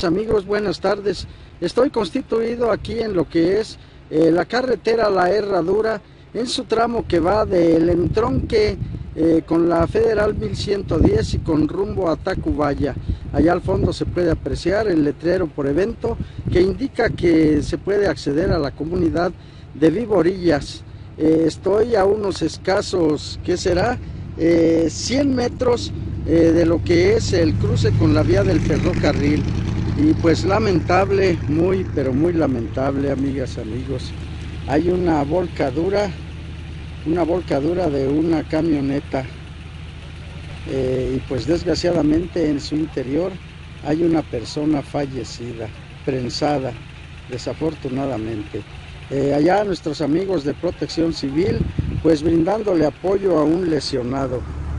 Amigos, buenas tardes. Estoy constituido aquí en lo que es la carretera La Herradura, en su tramo que va del entronque con la Federal 1110 y con rumbo a Tacubaya. Allá al fondo se puede apreciar el letrero por evento que indica que se puede acceder a la comunidad de Viborillas. Estoy a unos escasos, ¿qué será? 100 metros de lo que es el cruce con la vía del ferrocarril. Y pues lamentable, muy pero muy lamentable, amigas, amigos. Hay una volcadura de una camioneta y pues desgraciadamente en su interior hay una persona fallecida, prensada, desafortunadamente. Allá nuestros amigos de Protección Civil pues brindándole apoyo a un lesionado.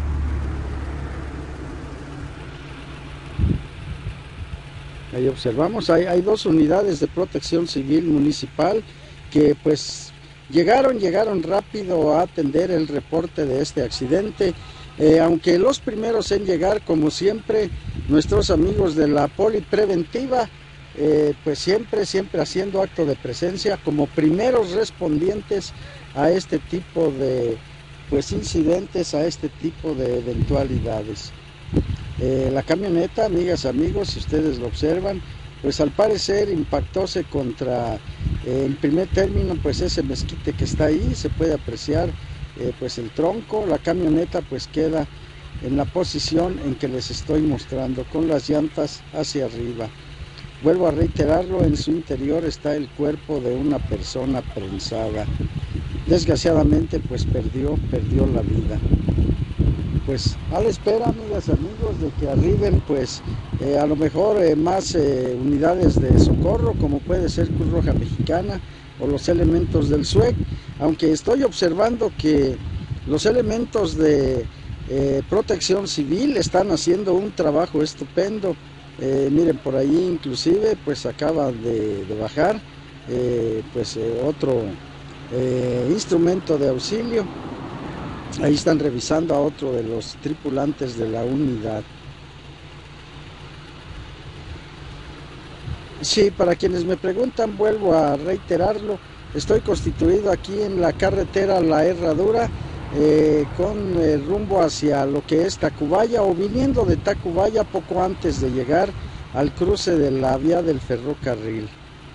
Ahí observamos, hay dos unidades de Protección Civil municipal que pues llegaron rápido a atender el reporte de este accidente, aunque los primeros en llegar, como siempre, nuestros amigos de la Polipreventiva, pues siempre haciendo acto de presencia como primeros respondientes a este tipo de pues incidentes, a este tipo de eventualidades. La camioneta, amigas, amigos, si ustedes lo observan, pues al parecer impactóse contra, en primer término, pues ese mezquite que está ahí, se puede apreciar pues el tronco. La camioneta pues queda en la posición en que les estoy mostrando, con las llantas hacia arriba. Vuelvo a reiterarlo, en su interior está el cuerpo de una persona prensada. Desgraciadamente pues perdió la vida. Pues a la espera, amigas, amigos, de que arriben pues a lo mejor más unidades de socorro, como puede ser Cruz Roja Mexicana o los elementos del SUEC, aunque estoy observando que los elementos de Protección Civil están haciendo un trabajo estupendo. Miren, por ahí inclusive pues acaba de bajar otro instrumento de auxilio. Ahí están revisando a otro de los tripulantes de la unidad. Sí, para quienes me preguntan, vuelvo a reiterarlo, estoy constituido aquí en la carretera La Herradura, con rumbo hacia lo que es Tacubaya, o viniendo de Tacubaya poco antes de llegar al cruce de la vía del ferrocarril.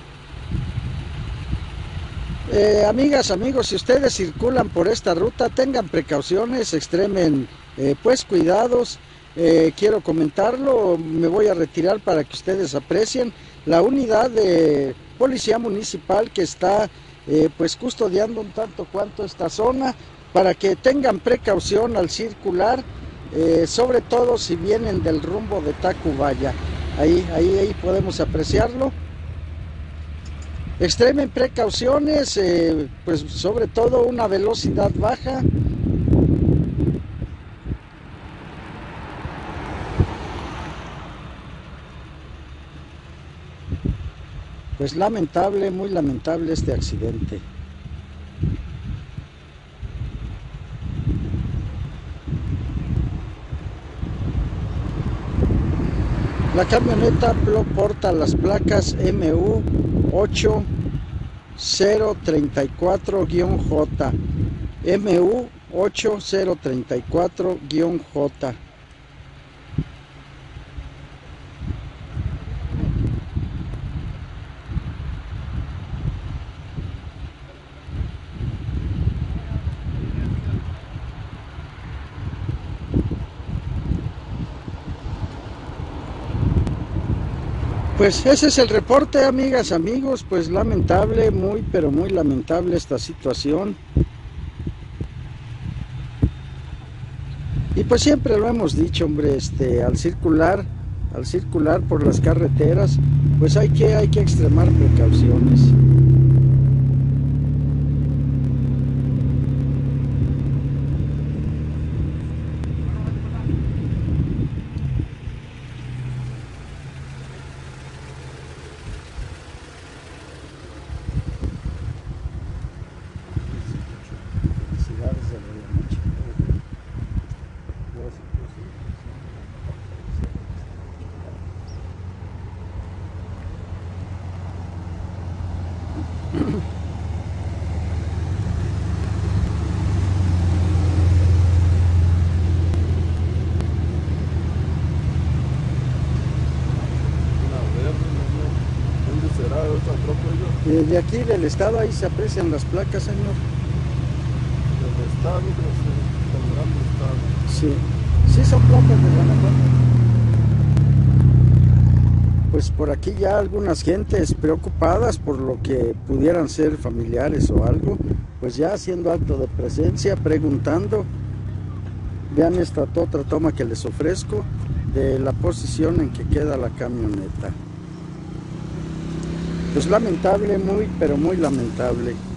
Amigas, amigos, si ustedes circulan por esta ruta, tengan precauciones, extremen pues cuidados. Quiero comentarlo, me voy a retirar para que ustedes aprecien la unidad de policía municipal que está pues custodiando un tanto cuanto esta zona, para que tengan precaución al circular, sobre todo si vienen del rumbo de Tacubaya. Ahí podemos apreciarlo. Extremen precauciones, pues sobre todo una velocidad baja. Pues lamentable, muy lamentable este accidente. La camioneta porta las placas MU 8034-J, MU 8034-J. Pues ese es el reporte, amigas, amigos. Pues lamentable, muy pero muy lamentable esta situación. Y pues siempre lo hemos dicho, hombre, al circular por las carreteras, pues hay que extremar precauciones. otra troca? De aquí del estado, ahí se aprecian las placas, señor. Del estado, pero se estado. Sí, sí son placas de Guanajuato. Pues por aquí ya algunas gentes preocupadas por lo que pudieran ser familiares o algo, pues ya haciendo acto de presencia, preguntando. Vean esta otra toma que les ofrezco de la posición en que queda la camioneta. Pues lamentable, muy pero muy lamentable.